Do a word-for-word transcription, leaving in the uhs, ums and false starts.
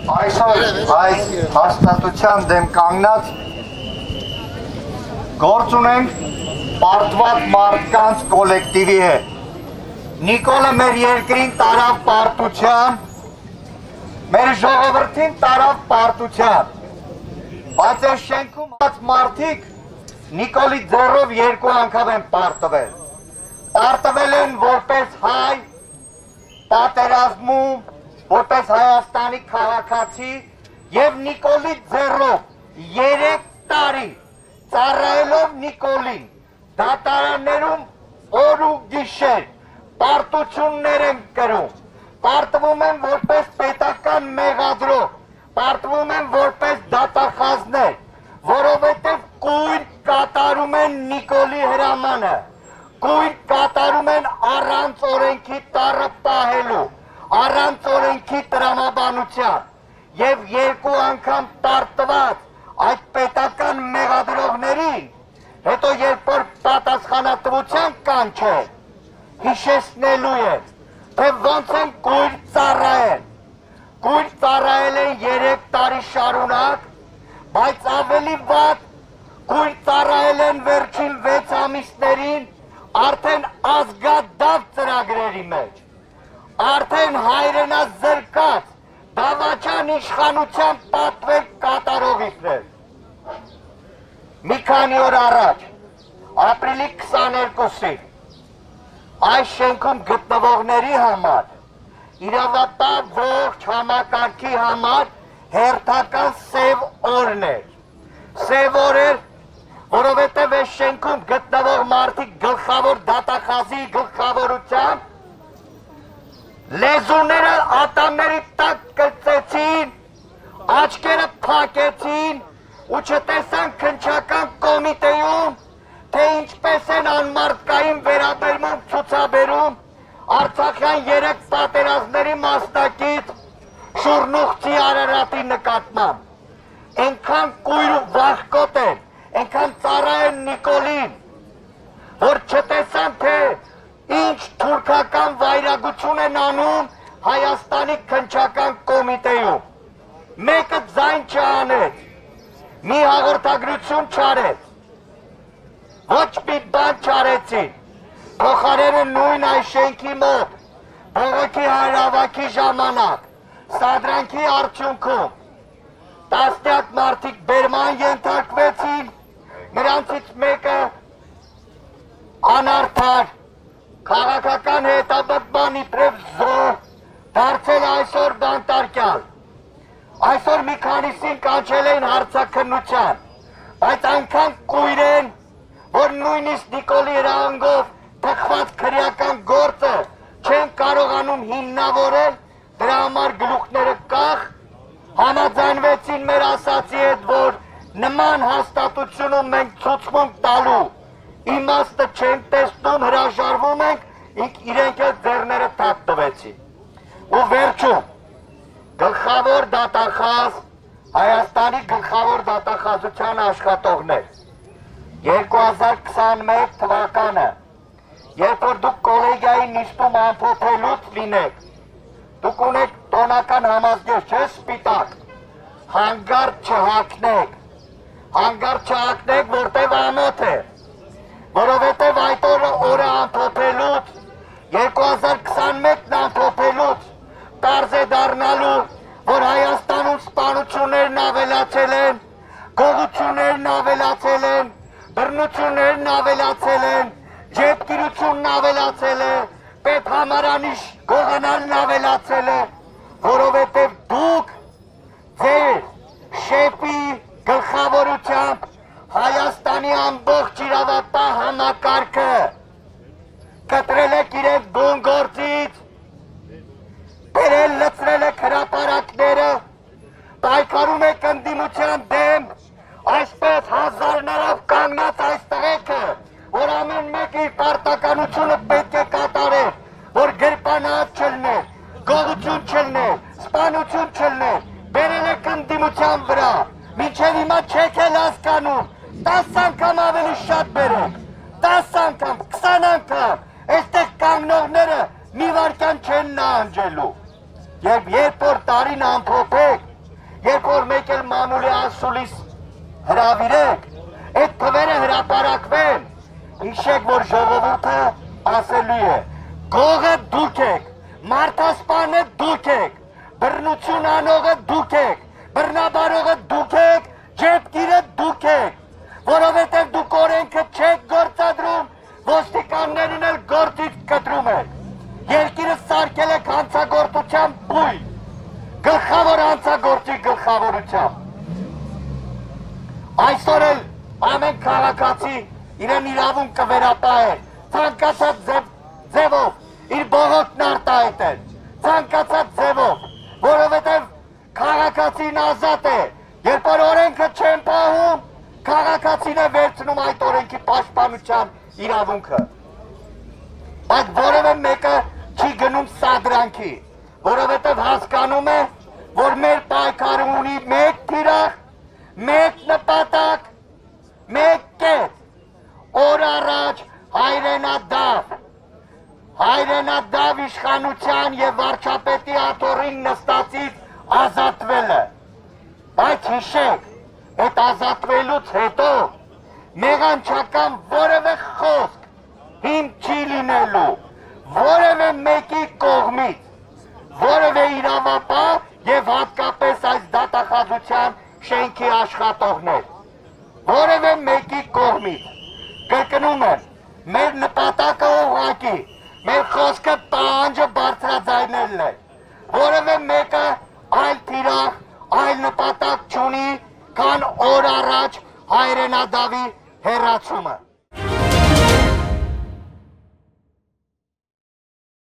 Այսօր այս հաստատության դեմ կանգնած գործ ունենք պարտված մարդկանց կոլեկտիվի հետ։ Նիկոլը մեր երկրին տարավ պարտության, մեր ժողովրդին տարավ պարտության, բայց այս շենքում հաց մարդիկ Նիկոլի ձեռով երկու անգամ են պարտվել։ Պարտվել են որպես հայ, պատերազմում, որպես Հայաստանի քաղաքացի և Նիկոլի ձեռով երեք տարի ծառայելով Նիկոլին դատարաններում օր ու գիշեր պարտություններ են կրում, պարտվում են որպես պետական մեղադրող, պարտվում են որպես դատախազներ, որովհետև կույն կատարում են Նիկոլի հրամանը, կույն կատարում են առանց օրենքի տառը պահելու, առանց օրենքի տրամաբանության և երկու անգամ պարտված այդ պետական մեղադրողներին, հետո երբ որ պատասխանատվության կանչել, հիշեցնելու են, թե ոնց են կույր ծառայել, կույր ծառայել են երեք տարի շարունակ, բայց ավելի վատ կույր ծառայել են վերջին վեց ամիսներին արդեն ազգադավ ծրագրերի մեջ, արդեն հայրենազրկած դավաճան իշխանության պատվեր կատարողիքներ։ Մի քանի օր առաջ, ապրիլի քսաներկուսին, այս շենքում գտնվողների համար, իրավապահ ողջ համակարգի համար հերթական սև օրն էր։ Սև օր էր, որովհետև այս շենքում գտնվող մարդիկ գլխավոր դատախազի գլխավորությամբ լեզուները ատամների տակ կծեցին, աչքերը փակեցին ու չտեսան քննչական կոմիտեում, թե ինչպես են անմարդկային վերաբերմունք ցուցաբերում Արցախյան երեք պատերազմների մասնակից Շուրնուղցի Արարատի նկատմամբ։ Այնքան կույր ու վախկոտ են, այնքան ծառա են Նիկոլին, որ չտեսան, թե ինչ թուրքական վայրագություն են անում Հայաստանի քննչական կոմիտեում։ Մեկը ձայն չանեց, մի հաղորդագրություն չարեց, ոչ մի բան չարեցին, փոխարենը նույն այս շենքի մոտ, բողոքի հանրահավաքի ժամանակ, սադրանքի արդյունքում, տասնյակ մարդիկ բերման ենթարկվեցին, նրանցից մեկը անարդար, քաղաքական հետապնդման իբրև զոհ դարձել այսօր բանտարկյալ։ Այսօր մի քանիսին կանչել էին հարցաքննության, բայց այնքան կույր են, որ նույնիսկ Նիկոլի հրահանգով թխված քրեական գործը չեն կարողանում հիմնավորել, դրա համար գլուխները կախ, համաձայնվեցին մեր ասացի հետ, որ նման հաստատությունում մենք ցուցմունք տալու իմաստը չենք տեսնում, հրաժարվում ենք, իրենք էլ ձեռները թափ տվեցին։ Ու վերջում, գլխավոր դատախազ, Հայաստանի գլխավոր դատախազության աշխատողներ, երկու հազար քսանմեկ թվականը, երբ որ դուք կոլեգիայի նիստում ամփոփելուց լինեք, դուք ունեք տոնական համազգեշ, չէ՞ սպիտակ, հանգարտ չհակնեք, հանգարտ չհակնեք, որտև ամոթ է, որովհետև այդ օրը ամփոփելուց, երկու հազար քսանմեկն ամփոփելուց, կարծ է դառնալու, որ Հայաստանում սպանություններն ավելացել են, գողություններն ավելացել են, բռնություններն ավելացել են, ջետգիրությունն ավելացել է, պետհամարանիշ գողանալն ավելացել է, որովհետև դուք ձեր շեփի գլխավորությամբ Հայաստանի ամբողջ իրավապահ համակարգը կտրել եք իրենց բուն գործից, բերել լցրել եք հրապարակները, պայքարում եք ընդդիմության դեմ, այսպես հազարներով կանգնած այստեղ եք, որ ամեն մեկ իր պարտականությունը պետք է կատարեր, որ գրպանած չլներ, գողություն չլներ, սպանություն չլներ, բերել եք ընդդիմության վրա, մինչև հիմա չեք էլ հասկանում, տաս անգամ ավելի շատ բերեք, տաս անգամ, քսան անգամ, այստեղ կանգնողները մի վարկան չեն նահանջելու, և երբ որ տարին ամփոփեք, երբ որ մեկ էլ մամուլի ասուլիս հրավիրեք, այդ թվերը հրապարակվեն, հիշեք, որ ժողովուրդը ասելու է, գողը դուք եք, մարդասպանը դուք եք, բռնություն անողը դուք եք, բռնաբարողը դուք եք, ջեպտիրը դուք եք, որովհետև դուք օրենքը չեք գործադրում, ոստիկաններն էլ գործից կտրում եք, երկիրը սարքել եք հանցագործության բույն, գլխավոր հանցագործի գլխավորությամբ։ Այսօր էլ ամեն քաղաքացի իրեն իրավունք կվերապահի, ցանկացած ձևով իր բողոքն արտահայտել, ցանկացած ձևով, որովհետև քաղաքացին ազատ է, երբ որ օրենքը չեն պահում, քաղաքացին է վերցնում այդ օրենքի պաշտպանության իրավունքը։ Բայց որևէ մեկը չի գնում սադրանքի, որովհետև հասկանում է, որ մեր պայքարը ունի մեկ թիրախ, մեկ նպատակ, մեկ կետ, օր առաջ հայրենադավ, հայրենադավ իշխանության և վարչապետի աթոռին նստածից ազատվելը, բայց հիշեք, այդ ազատվելուց հետո մեղանչական որևէ խոսք հիմք չի լինելու, որևէ մեկի կողմից, որևէ իրավապահ և հատկապես այս դատախազության շենքի աշխատողներ, որևէ մեկի կողմից, կրկնում եմ, մեր նպատակը ուղղակի, մեր խոսքը պահանջը բարձրաձայնելն է,